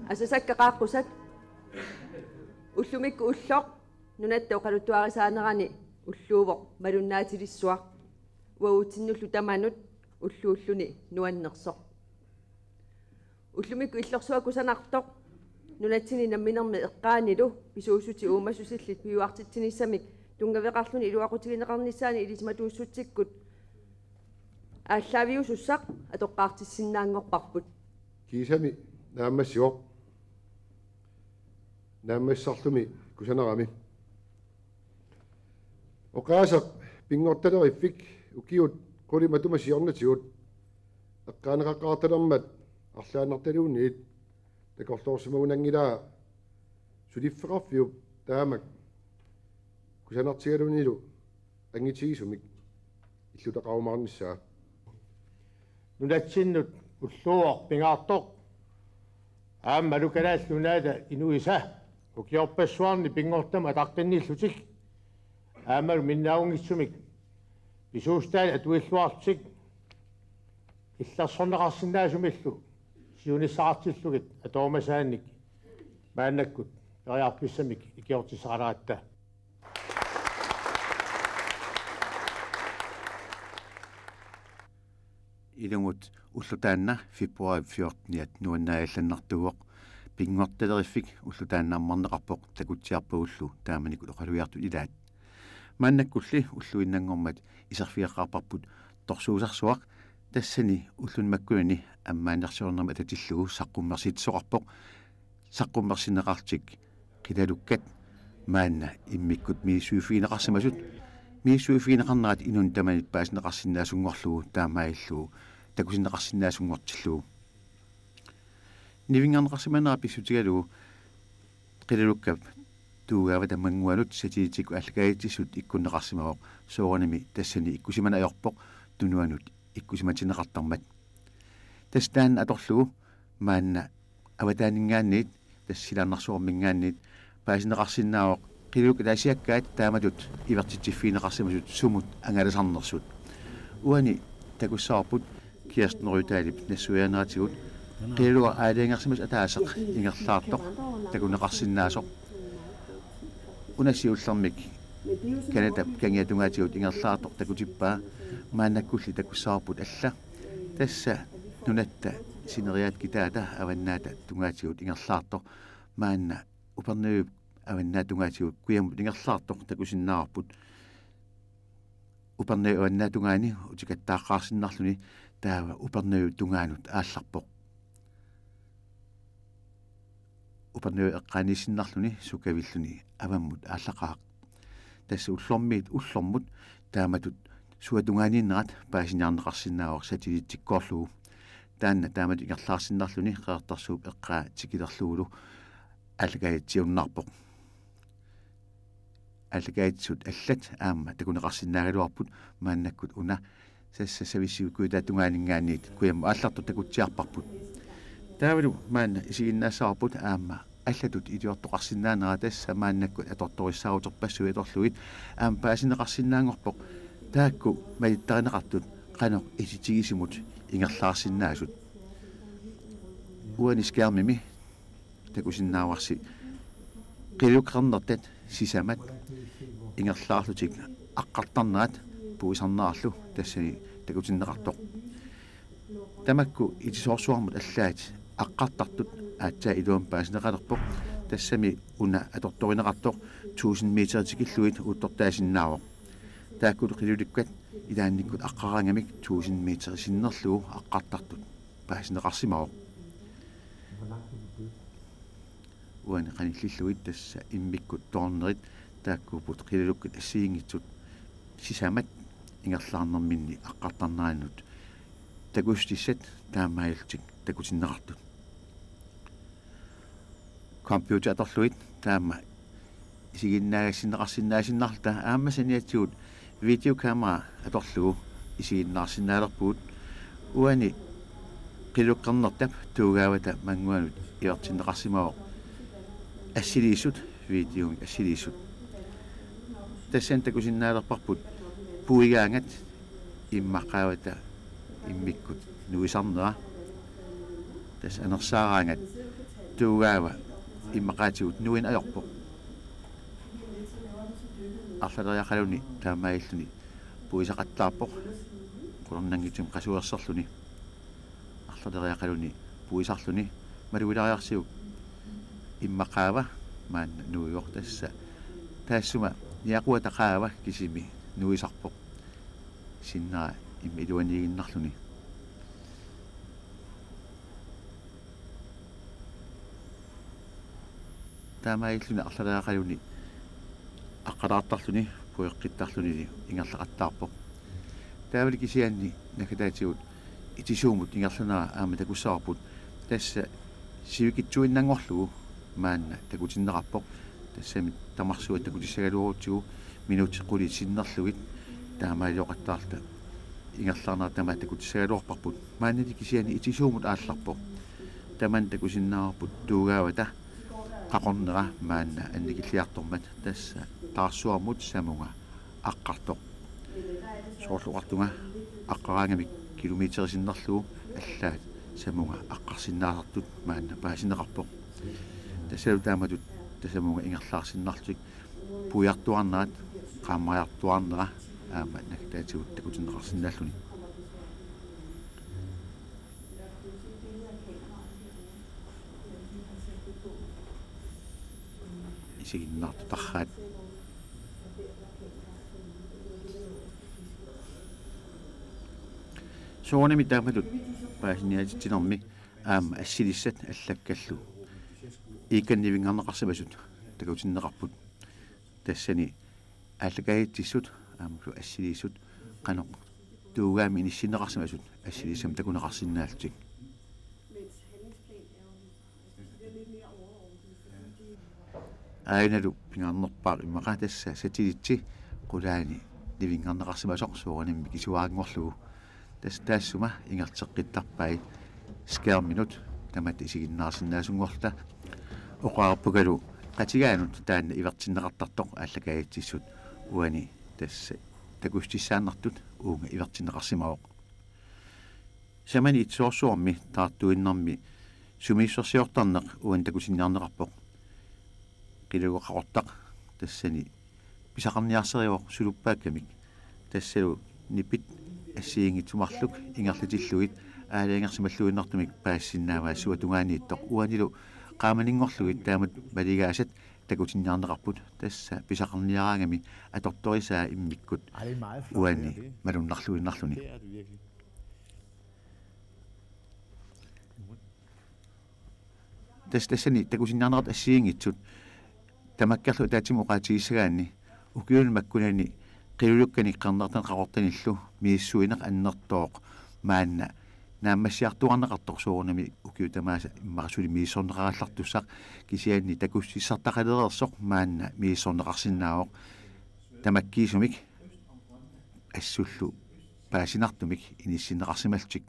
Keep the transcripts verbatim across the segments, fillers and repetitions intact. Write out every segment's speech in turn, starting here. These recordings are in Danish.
асасаккақааққусат уллумикку уллоқ нунатта оқалуттуарисаанерани уллуувоқ малуннаатилиссуақ уаутиннуллу таманут уллууллуни нуаннерсоқ уллумикку иллорсуакусанартоқ нунатсини намминерми эққаанилу писуусути уумассусиллит пиуартитсиниссамик тунгавеқарлуни илуақутигинеқарниссаани илисматууссутсиккут ааллаавиусуссақ атоққаартиссиннаангорпарпут кисами нааммассиоқ нааммассарлуми кусанерами оқаасақ пингорталериффик укиут qulиматумасиорнатигут эққаанеқаққарталермат арлааннарталуунниит такорлоорсимагунангилаа сулиффеқарфиуп таамак кусанартигалунилу ангитигисумик иллутақарумаарниссаа нунатсиннут уллуоқ пингаартоқ аама лукалааллунаада инуиса укиорпассуарни пингортама атаққинниллутик аамалу миннаагунгиссумик писуустаали атуиллуартик илларсорнеқарсинаасумиллу сиуниссаартиллугит атоомасаанник мааннаккут периарписсамик икиортисақаларатта илунгут уллутаанна фебруари fjortende нуаннаалланнартуоқ пингорталериффик уллутааннааммарнеқарпоқ такутсиарпагуллу тааманикут оқалуиарту илаат мааннаккулли уллуиннангормат исерфиаққарпарпут торсуусарсуақ тассани уллунмаккуини аммаанерсуорнерма ататиллугу саққуммерситсоқарпоқ саққуммерсинеқартик қилалуккат маанна иммиккут миисуифиинеқарсимасут миисуифиинеқарнерат инун таманит паасинеқарсинаасунгорлугу таамаиллугу такусинеқарсинаасунгортиллугу нивингаарнеқарсиманера писсутигалугу қилалуккап туugaava тамангуалут сатиитику аллагаитиссут иккуннеқарсимавоқ соорними тассани иккусимана аёрпоқ тунуанут иккусиматинеқартармат тастаан аторлугу маанна аватаанингаанниит тассилаарнарсуормингаанниит паасинеқарсинаавоқ qiluk daasiakkaat taamatut ivertitsiffiineqarsimasut sumut angalasarnersut uani takussaarput kiastnerutaalip nassuianaatigut qiluga aaliangersimas ataaseq ingerlaartoq takuneqarsinnaasoq unasiullermik kanata kangiatungaatigut ingerlaartoq takutippaa maannakkulli takussaarput alla tassa nunatta sineriaat kitaata avannaata tungaatigut ingerlaartoq maanna uperniup аваннаатунгаатигут куямут ингерлаартоқ такусиннаарпут упернаа аваннаатунгаани утикаттааққарсиннарлуни таава упернаа тунгаанут аалларпоқ упернаа эққаниссиннарлуни сукавиллуни аваммут ааллақаақ тасса уллормиит уллормут тааматут суатунгааниннерат паасиниарнеқарсиннаавоқ сатилитсиккоорлугу таанна таамат ингерлаарсиннарлуни қеэртарсууп эққаа тикилерлугулу алгаатсиуннарпоқ алгаатсут аллат аама такунеқарсинаагалуарпут мааннаккут уна сасса сависсиуккуи таатунгаанингаанниит куям аалларту такутсиарпарпут таавалу маанна исигиннаассаарпут аама аллатут илиортоқарсинаанера тасса мааннаккут аторториссаарутерпассуи аторлуит аама паасинеқарсинаангорпоқ таакку малиттаринеқартут қаноқ иситигисимут ингерлаарсинаасут уанискаармими такусиннааварси qilukqarnertat sisamat ingerlaarlutik aqqartarnerat puisarnaarlu tassani takutinneqartoq tamakku itisoorsuarmut allaat aqqartartut aatsaa iluam paasineqalerpoq tassami una atortorineqartoq tusind meter tikilluit uuttortaasinnaavoq taakkulu qilulikkat ilaannikkut aqqaraangamik tusind meter sinnerlugu aqqartartut paasineqarsimaavoq уани каниллиллуит тасса иммиккут тоорнерит тааккуупут qilulukkat ассиингитсут сисамат ингерлаарнэрминни аққартарнаанут такустиссат таамаилтик такутиннеқартут компьютер аторлуит таама исигиннаагассинеқарсинаасиннарта ааммасаниатсигут видеокамера аторлугу исигиннаарсинаалерпуут уани qilukqarnertap туугаавата мангуанут иортиннеқарсимавоқ ассилиисут видеоми ассилиисут тассан такусиннаалерпарпут пуигаангат иммаққаавата иммиккут нуисарнера тас анерсаараангат tuugaava imaqaatigut nuin ajorpo арлалериақалуни таамаиллуни пуисақаттаарпоқ qulornangitum qasuerserluni арлалериақалуни пуисарлуни малуилариарсиук иммақаава маан нуиортасса таассума ниақуа тақаава кисими нуисарпоқ синнаа иммилуанигиннарлуни таамаиллуни арлалериақалуни аққалаартарлуни пуеққиттарлуни ингерлақаттаарпоқ таавали кисианни накатаатигут итисуумут ингерланаа аама такуссаарпут тасса сивикитсуиннангорлугу маанна такутиннеқарпоқ тассами тамарсуа такутиссагалуурутсигу минут қули синнерлугит таамаалиоқаттаарта ингерлаарнаа тама такутиссагалуорпарпут мааннати кисиани итисуумут аалларпоқ таман такусиннаарпут туугаавата qaqornera maanna annikilliartormat tassa taarsuarmut samunga aqqartoq soorluqartunga aqqaraangamik kilometerisinnarlugu allaat samunga aqqarsinnaarartut maanna paasineqarpoq tassalu taamatut tasamunga ingerlaarsinnartuk puiartuarnaat qaamariartuarnera aama naktaatigut takutinneqarsinnaalluni isiginnartu tarraat soonami taamatut paasiniatitinermi aama assilissat allakkallu iikannivingarneqarsamasut takutinneqarput tassani allakaitissut aamlu assilissut qanoq tuugaami inissinneqarsamasut assilissam takuneqarsinnaaltik ainalu pingarnerpaaq imaqatassa satilitti qulaani nivingarneqarsimasoq suuranimmi kisuaangorlugu tas taassuma ingerteqqittarpai skærminut tamat isiginnaarsinnaasungorta oqaarpugalu qatigaanut taanna ivertinneqartartoq allakaitissut uani tassa takustissaannartut uunga ivertinneqarsimaoq samani itsoorsuormi taartuinnarmi sumiissorsiortarneq uan takusinniarneqarpoq qilugoqaqortaq tassani pisaqarniarseriuq suluppaakkamik tassalu nipit ассиингитсумарлук ингерлатиллугит аалиангерсималлуиннартумик паассиннааваа суатунгаанииттоқ уаниlu qaamaninngorlugit taamut maligaasat takutinnarneqarput tassa pisaqarniaraangami atortorisaa immikkut uani malunnarluinnarluni tas tassani takutinnarneqart assiingitsut tamakkarlu taatimu qaatigisagaanni ukiun makkunani qilulukkani qarnertan qaqortanillu miissuineq annertooq maanna naammassiartuarneqartoq suurunami ukiutamaasa immarasuli miissorneqarallartussaq kisianni takussissartaqalereersoq maanna miissorneqarsinnaaoq tamakkiisumik assullu paasinartumik inissinneqarsimaltik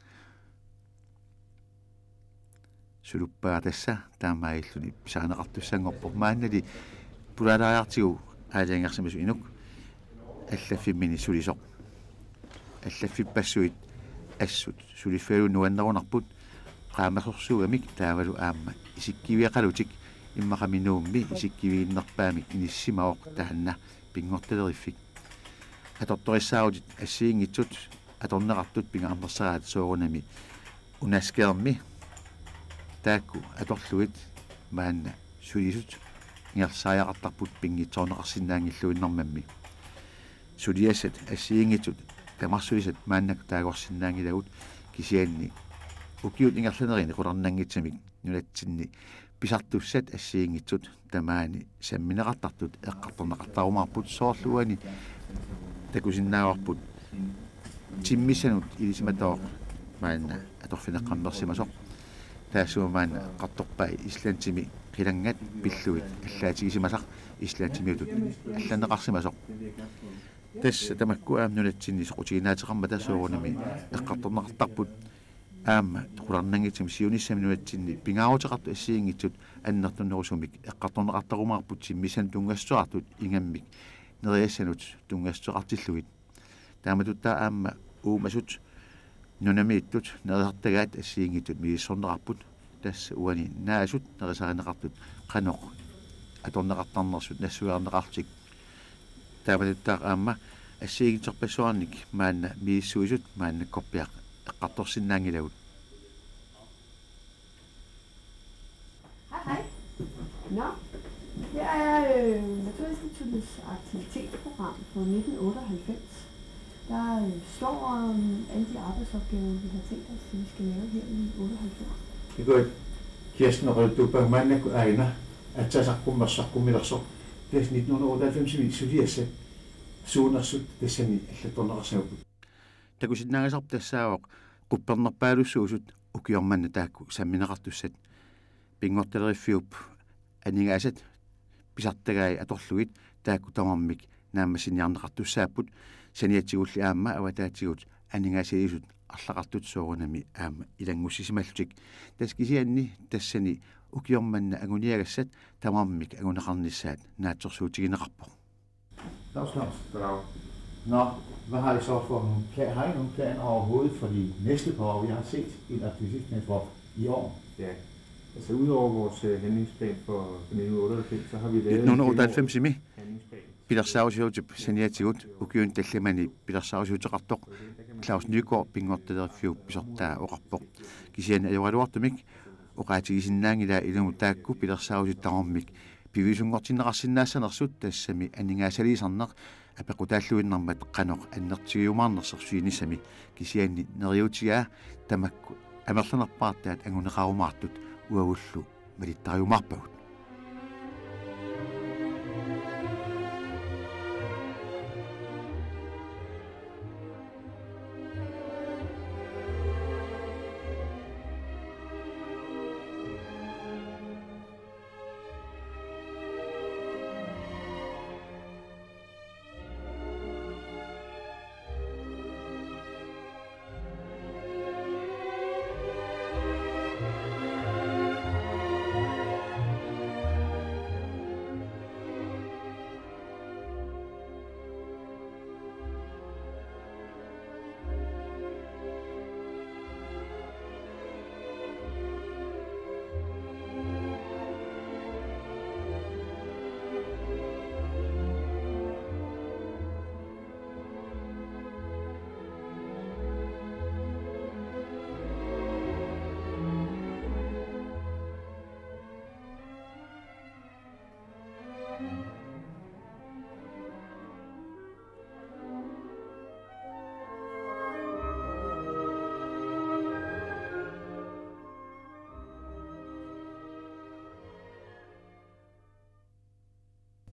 suluppaa tassa taamailluni pisaaneqartussangorpoq maannali pulalaariartigu aaliangersimasu inuk аллаффиммини сулисоқ аллаффиппассуит ассут сулиффалу нуаннерунарпут qaamasorsuugamik taavalu aamma isikkiviaqalutик иммақаминуумми исиккивииннерпаамик иниссимаоқ таанна пингорталериффик аторториссаагутит ассиингитсут аторнеқартут пингаарнерсараат соорунами унаскеерми таакку аторлугит маанна сулисут ингерсааяқартарпут пингитсоорнеқарсинаангиллуиннэрмамми сулиасат ассиингитсут тамарсулисат мааннак таагорсинаангилагут кисианни укиут ингерланерини qulornanngitsamik нулатсинни писартуссат ассиингитсут тамаани самминеқартартут эққарторнеқартарумаарпут соорлуани такусиннаагорпут тиммисанут илисиматоо маанна аторфинеққарнерсимасоқ таассуумаана қарторпай ислантими қилангат пиллуит аллаатигисимасақ ислаатимиутут алланеқарсимасоқ тасса тамакку аамнулатсинни соқутигинаатеқарма тассуурунами эққарторнеқартарпут аама qulornanngitsam siunissaminuatsinni pingaaruteqartu assiingitsut аннертуннерусумик эққарторнеқартарумаарпут симмисан тунгассуартут ингаммик нериассанут тунгассуақартиллугит тааматутта аама уумасут нунамииттут нериартагаат ассиингитут мииссорнеқарпут tässä uani naasut nerisarineqartut qanoq atorneqartarnersut nassuarneqartik taavatuttaa aamma ассиигитерпассуарник маанна мииссуисут маанна корпиақ эққарторсиннаангилагут. Hej hej. Nå, her er øh, Naturinstituttets aktivitetsprogram fra nitten otteoghalvfems. Der øh, står om alle de arbejdsopgaver, vi har tænkt os, vi skal lave her i otteoghalvfems. Det går Kirsten og Rødduber, man er egnet at tage sig på mig, så kommer der så. Det er nitten otteoghalvfems, vi studerer sig. Suunarsut tassani аллатторнерсаапут такусиннаагасарп тассаавоқ quppernerpaalussuusut ukiormanna taakku sammineqartussat pingortaleriffiup aningaasat pisartagai atorlugit taakku tamarmik naammassiniarneqartussaaput saniatsigulli aamma avataatigut aningaasilisut арлақартут соорунами аама илангуссисималлутик таскисианни тассани ukiormanna aguniagassat tamarmik agunеқарнissaat naatsorsuutiginеқарпо. Claus, Claus. Nå, hvad har I så for nogle planer? Har I nogle planer overhovedet for de næste par år? Vi har set en aktivitetsplan for i år. Ja, altså udover vores uh, handlingsplan for nitten otteoghalvfems, så har vi lavet nitten otteoghalvfems imi handlingsplan. Pilersausiutip saniatigut ukiun tallamani pilersausiuteqartoq Claus Nygaard pingortaleriffiup pisortaa oqarpoq kisian ajoraluartumik oqaatigisinnaangila ilungu taakku pilersausiuttaramik пивисунгортиннеқарсинаассанерсут тассами анингаасалисарнеқ апеқутааллуиннэрмат қаноқ аннертигиумаарнерсерсуинисами кисианни нериутигаа тамакку амерланерпаартаат агунеқарумаартут уагуллу малиттариумаарпагут